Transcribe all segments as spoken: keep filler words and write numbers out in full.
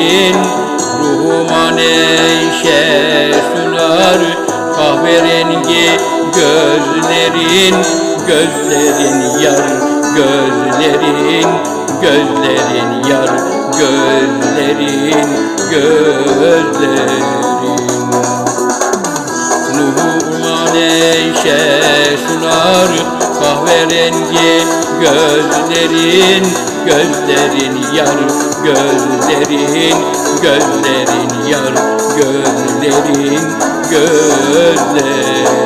gözlerin ruhuma neşe sunar. Kahverengi gözlerin, gözlerin yar, gözlerin, gözlerin yar, gözlerin, gözlerin. Ruhuma neşe sunar. Kahverengi gözlerin, gözlerin yar, gözlerin, gözlerin yar, gözlerin, gözlerin.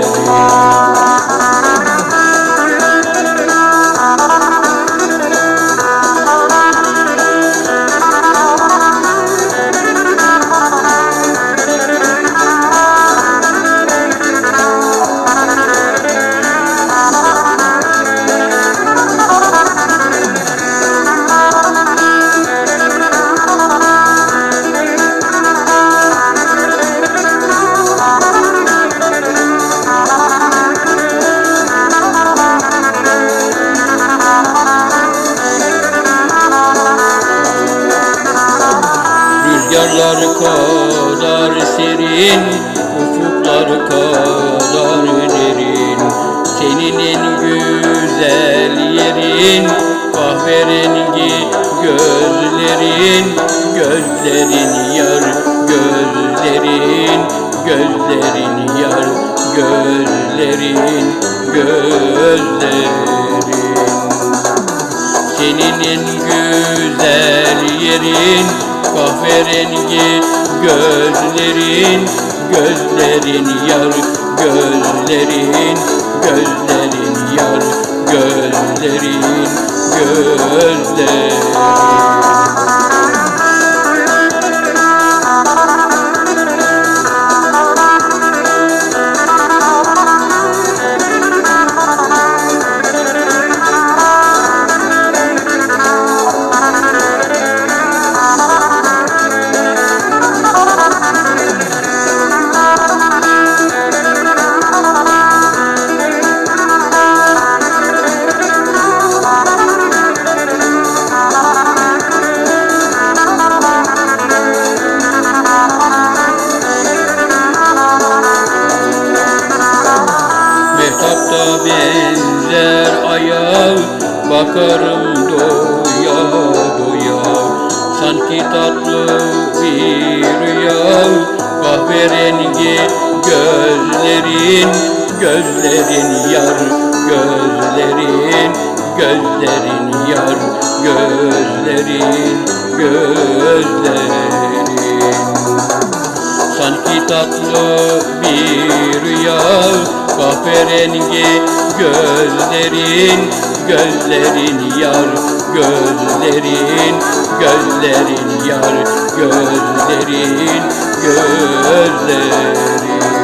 Rüzgarlar kadar serin, ufuklar kadar derin. Senin en güzel yerin, kahverengi gözlerin, gözlerin yar, gözlerin, gözlerin yar, gözlerin, gözlerin. Senin en güzel yerin, kahverengi gözlerin, gözlerin yar, gözlerin, gözlerin yar, gözlerin, gözlerin. Mehtapta benzer aya, bakarım doya doya. Sanki tatlı bir rüya, kahverengi gözlerin, gözlerin yar, gözlerin, gözlerin yar, gözlerin, gözlerin. Sanki tatlı bir rüya, kahverengi gözlerin, gözlerin yar, gözlerin, gözlerin yar, gözlerin, gözlerin.